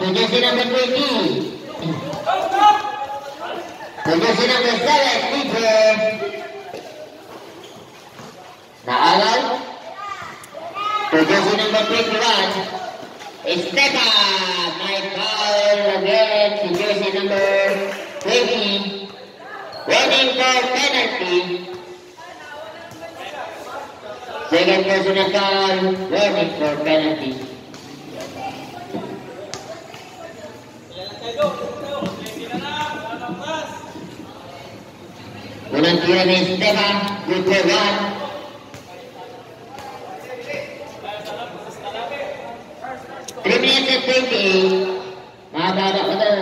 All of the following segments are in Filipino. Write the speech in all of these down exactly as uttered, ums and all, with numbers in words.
jersey number twenty. To jersey number seven, Libre. Naagal. To jersey number twenty-one, Esteban. My foul again to jersey number twenty. Waiting for penalty. Second personal foul, warning for penalty. Unang tira ni Esteban, good for one. three minutes and twenty-eight. Mababa ko to.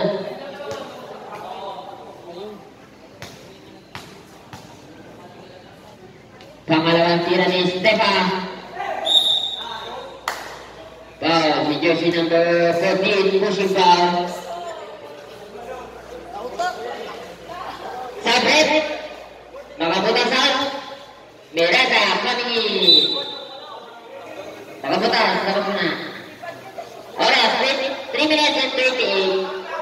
Pangalawang tira ni Esteban. Foul, si jersey number fourteen, pushing foul. Sabret, makaputasan. Merada, kami. Makaputas, tapos na. Oras, three minutes and thirty-eight.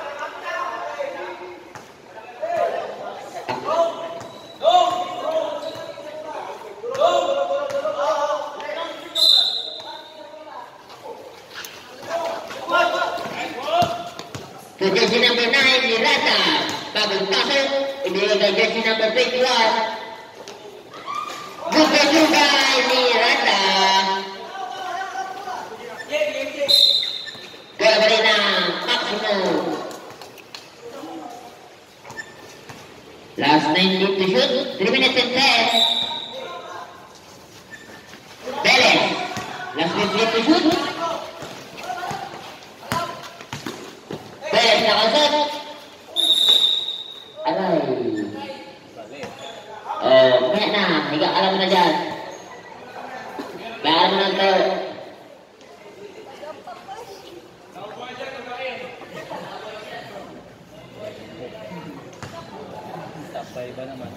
To jersey number nine, Mirata. Bagong pasok, ibigay kay jersey number twenty-one. Good for you guys, Mirata. Kaya ba rin ang maximum. Last nineteen to shoot, three minutes and ten. Perez, last fifteen to shoot. Perez nakasot. Aray. Oh, kaya na, higa alam mo na dyan. Baka mo na ito. Tapay ba naman?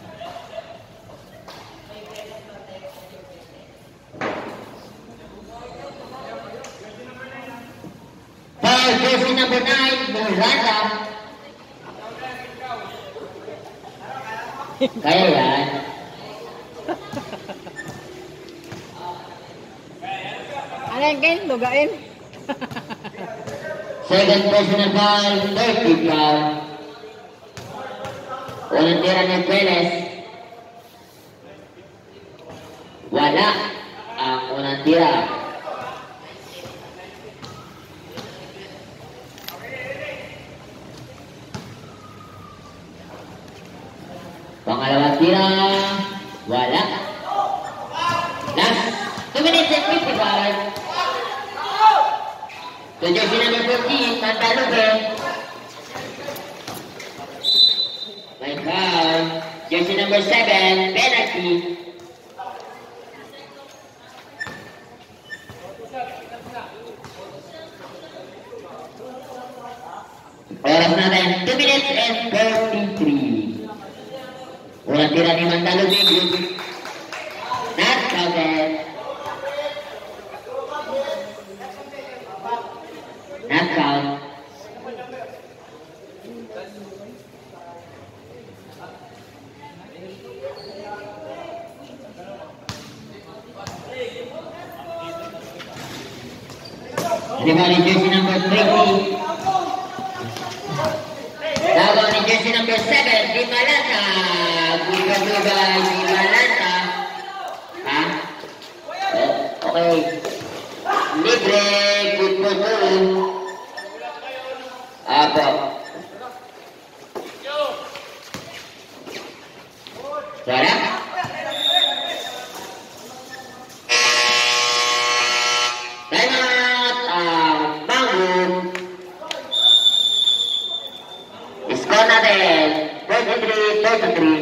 Foul, jersey number nine, Miranda. Kaya yan. Ano yan kayo? Lugain? Second personal foul, thirty foul. Unang tira ni Perez. Wala ang unang tira. Pangalawang tira, wala. Last two minutes and fifty-five. To jersey number fourteen, Mandalupe. My foul, jersey number seven, penalty. Oras natin, two minutes and thirty-three. Unang tira ni Mandalupe, not counted. Not count. Lima ni jersey number twenty. Lawan ni jersey number seven, Di Malata. Buga-buga Di Malata. Ha? Oh, okay. Libre, good for two. Apa? Suara? Time out, uh, bangun. Skor natin, forty-three forty-three.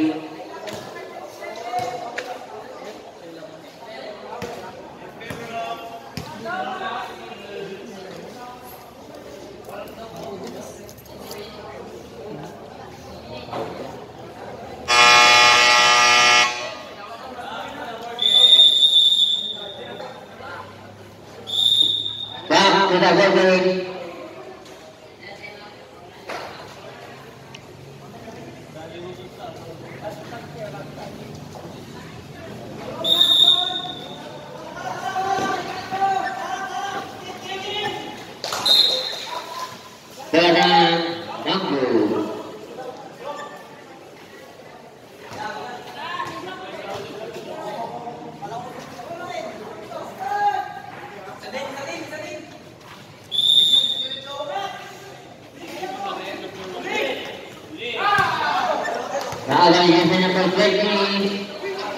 Back to the goal. Foul on jersey number twenty.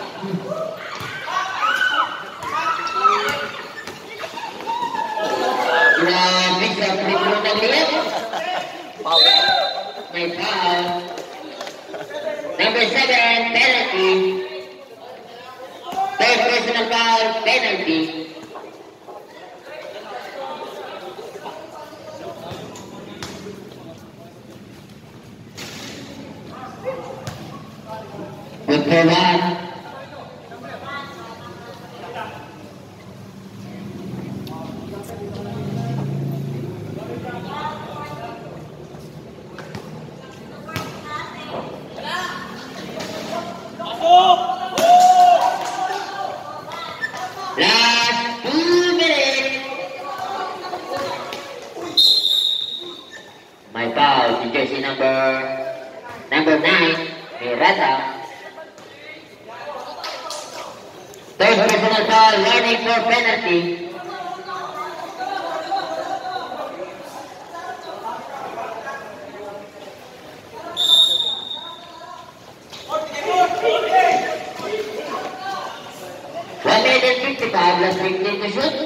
Now, Bishop Libro Nagliat. May foul. Number seven, penalty. Third personal foul, penalty. Good for one. Last two minutes. My foul, the jersey number number nine, Mirata. Third personal foul, warning for penalty. One minute fifty-five, last fifteen to shoot.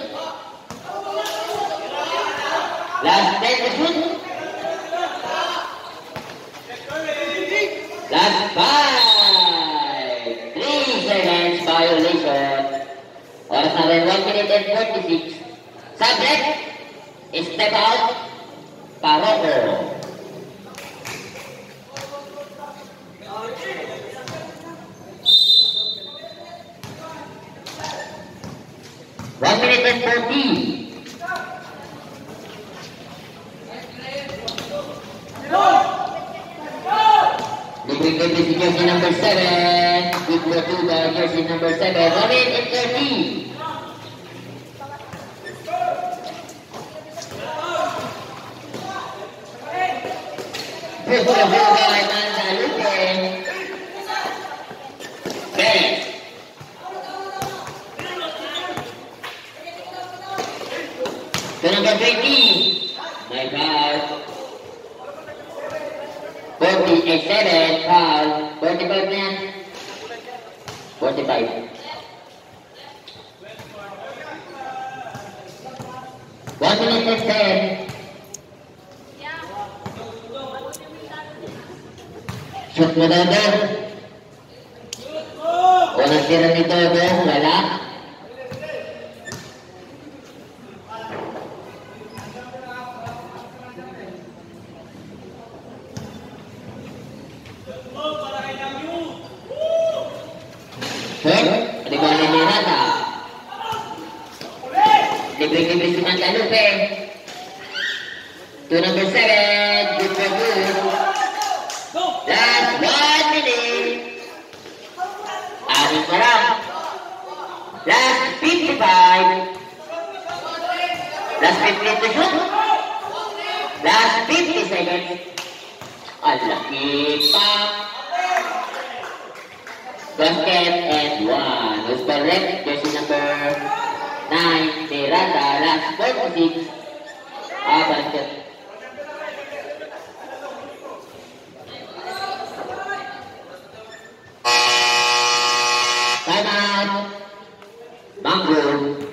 Last ten to shoot. Last five. Three seconds violation. Or seven, one minute and forty-six. Subject, step out, Paroko. One minute and forty. Libring Davis, jersey number seven. Good for two by jersey number seven. One minute and thirty. Good for two by Mandalupe. Base. To number twenty, my foul. forty-seven, foul. forty-five na. forty-five. One minute and ten. Shoot mo daw daw. Walang tira ni Todo, wala. Di ba ni Mirata? Libre-libre si Mandalupe. To number seven, good for good. Last one minute. Aring sarap. Last fifty-five. Last fifty to shoot. Last fifty seconds. Ang laki pa. Basket and one. Who's correct? Jersey number nine, Miranda. Last forty-six. Ah, basket. Time out. Mango.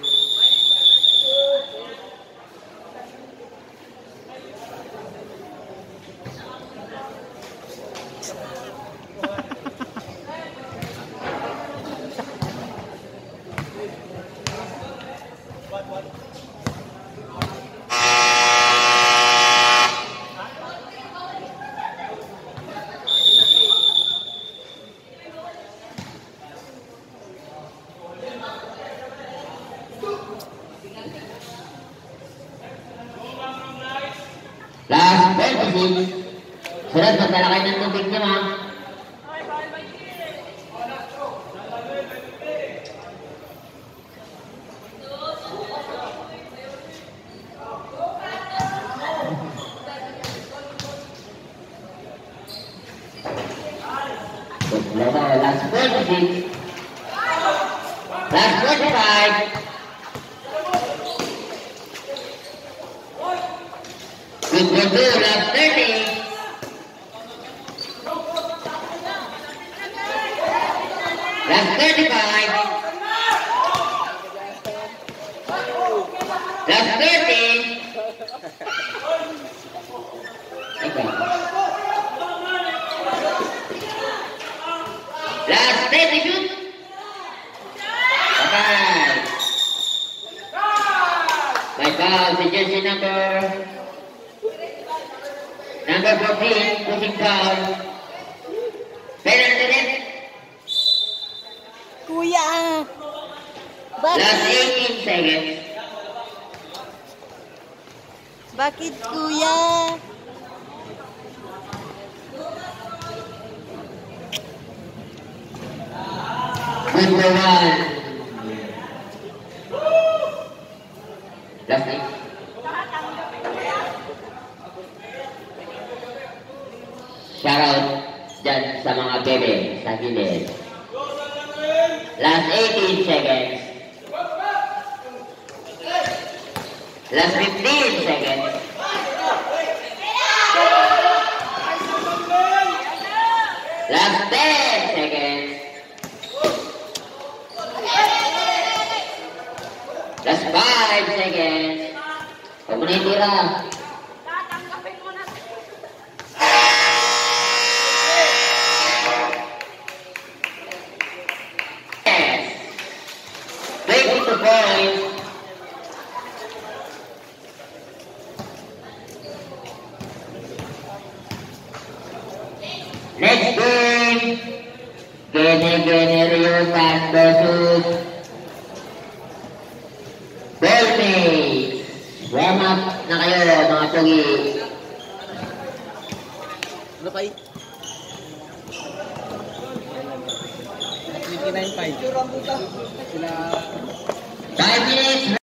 Last forty-six. Surat, magdala kayo ng tubig niyo, ha? Last forty-six. Last forty-five. Good for two, last thirty. Last thirty. Okay. Last thirty shoot. Okay. By foul, si jersey number number fourteen, pushing foul. Penalty net. Kuya. Last Bakit? eighteen seconds. Bakit kuya? Good for one. Last eight. Shoutout dyan sa mga bebe sa gilid. Last eighteen seconds. Last fifteen seconds. Last ten seconds. Last five seconds. Huwag mo na itira. Yes. twenty-two points. Next game, Gene Gene Rio San versus Ballmates. Warm up na kayo mga pogi. Ano kay? twenty-nine five. Sila Five minutes.